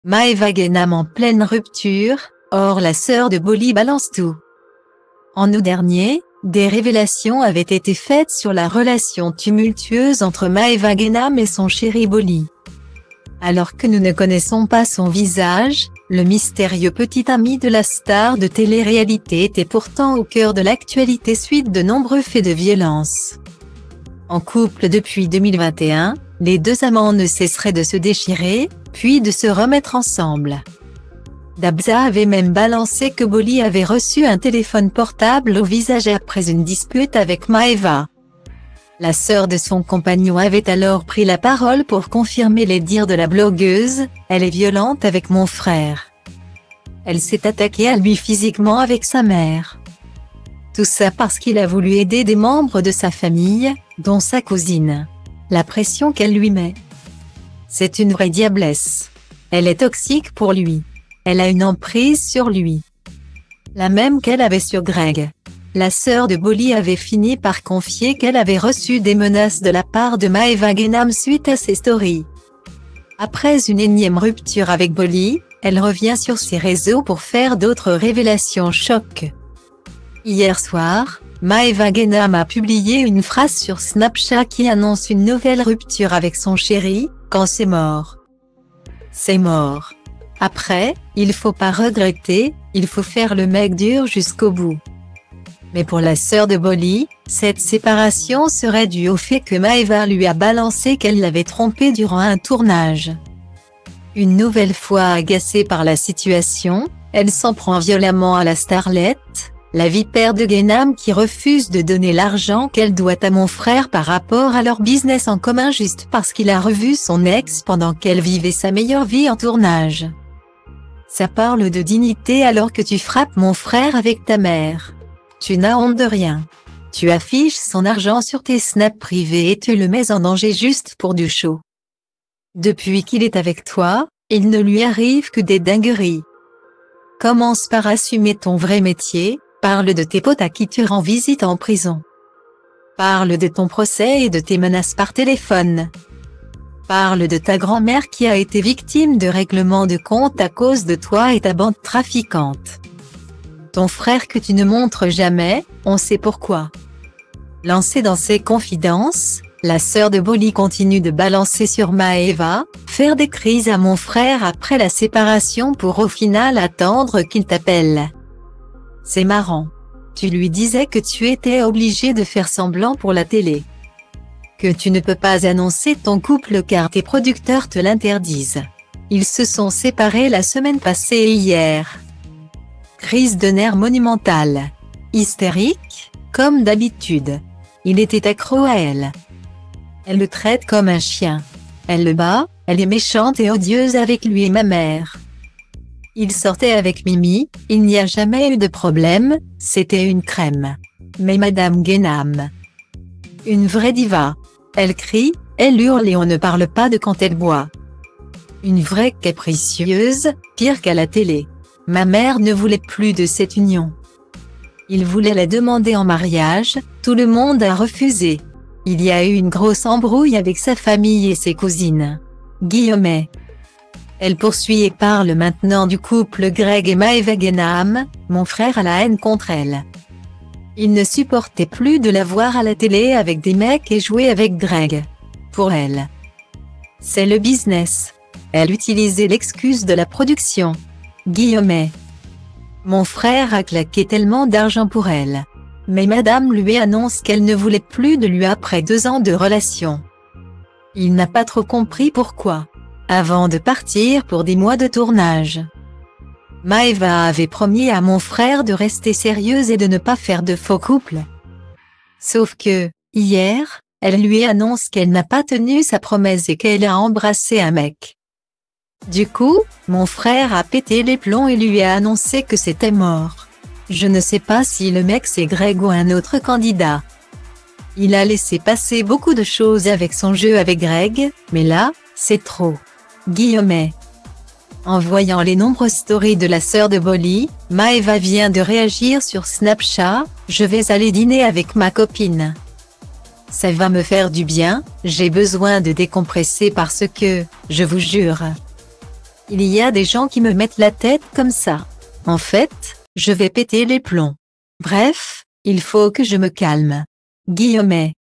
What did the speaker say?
Maeva Guénam en pleine rupture, or la sœur de Bolly balance tout. En août dernier, des révélations avaient été faites sur la relation tumultueuse entre Maeva Guénam et son chéri Bolly. Alors que nous ne connaissons pas son visage, le mystérieux petit ami de la star de télé-réalité était pourtant au cœur de l'actualité suite de nombreux faits de violence. En couple depuis 2021, les deux amants ne cesseraient de se déchirer, puis de se remettre ensemble. Dabza avait même balancé que Bolly avait reçu un téléphone portable au visage après une dispute avec Maeva. La sœur de son compagnon avait alors pris la parole pour confirmer les dires de la blogueuse « Elle est violente avec mon frère. Elle s'est attaquée à lui physiquement avec sa mère. Tout ça parce qu'il a voulu aider des membres de sa famille, dont sa cousine. La pression qu'elle lui met. C'est une vraie diablesse. Elle est toxique pour lui. Elle a une emprise sur lui. La même qu'elle avait sur Greg. » La sœur de Bolly avait fini par confier qu'elle avait reçu des menaces de la part de Maeva Guénam suite à ses stories. Après une énième rupture avec Bolly, elle revient sur ses réseaux pour faire d'autres révélations choc. Hier soir, Maeva Guénam a publié une phrase sur Snapchat qui annonce une nouvelle rupture avec son chéri « Quand c'est mort. C'est mort. Après, il faut pas regretter, il faut faire le mec dur jusqu'au bout. » Mais pour la sœur de Bolly, cette séparation serait due au fait que Maeva lui a balancé qu'elle l'avait trompé durant un tournage. Une nouvelle fois agacée par la situation, elle s'en prend violemment à la starlette, la vipère de Guénam qui refuse de donner l'argent qu'elle doit à mon frère par rapport à leur business en commun juste parce qu'il a revu son ex pendant qu'elle vivait sa meilleure vie en tournage. Ça parle de dignité alors que tu frappes mon frère avec ta mère. Tu n'as honte de rien. Tu affiches son argent sur tes snaps privés et tu le mets en danger juste pour du show. Depuis qu'il est avec toi, il ne lui arrive que des dingueries. Commence par assumer ton vrai métier, parle de tes potes à qui tu rends visite en prison. Parle de ton procès et de tes menaces par téléphone. Parle de ta grand-mère qui a été victime de règlement de compte à cause de toi et ta bande trafiquante. Ton frère que tu ne montres jamais, on sait pourquoi. Lancée dans ses confidences, la sœur de Bolly continue de balancer sur Maeva, faire des crises à mon frère après la séparation pour au final attendre qu'il t'appelle. C'est marrant. Tu lui disais que tu étais obligé de faire semblant pour la télé. Que tu ne peux pas annoncer ton couple car tes producteurs te l'interdisent. Ils se sont séparés la semaine passée et hier. Crise de nerfs monumentale. Hystérique, comme d'habitude. Il était accro à elle. Elle le traite comme un chien. Elle le bat, elle est méchante et odieuse avec lui et ma mère. Il sortait avec Mimi, il n'y a jamais eu de problème, c'était une crème. Mais Madame Guénam. Une vraie diva. Elle crie, elle hurle et on ne parle pas de quand elle boit. Une vraie capricieuse, pire qu'à la télé. Ma mère ne voulait plus de cette union. Il voulait la demander en mariage, tout le monde a refusé. Il y a eu une grosse embrouille avec sa famille et ses cousines. Guillaumet. Elle poursuit et parle maintenant du couple Greg et Maeva Guénam, mon frère a la haine contre elle. Il ne supportait plus de la voir à la télé avec des mecs et jouer avec Greg. Pour elle. C'est le business. Elle utilisait l'excuse de la production. Guillaumet. Mon frère a claqué tellement d'argent pour elle. Mais madame lui annonce qu'elle ne voulait plus de lui après 2 ans de relation. Il n'a pas trop compris pourquoi. Avant de partir pour des mois de tournage. Maeva avait promis à mon frère de rester sérieuse et de ne pas faire de faux couple. Sauf que, hier, elle lui annonce qu'elle n'a pas tenu sa promesse et qu'elle a embrassé un mec. Du coup, mon frère a pété les plombs et lui a annoncé que c'était mort. Je ne sais pas si le mec c'est Greg ou un autre candidat. Il a laissé passer beaucoup de choses avec son jeu avec Greg, mais là, c'est trop. Guillaumet. En voyant les nombreuses stories de la sœur de Bolly, Maeva vient de réagir sur Snapchat, « Je vais aller dîner avec ma copine. Ça va me faire du bien, j'ai besoin de décompresser parce que, je vous jure. Il y a des gens qui me mettent la tête comme ça. En fait, je vais péter les plombs. Bref, il faut que je me calme. Guillaumet.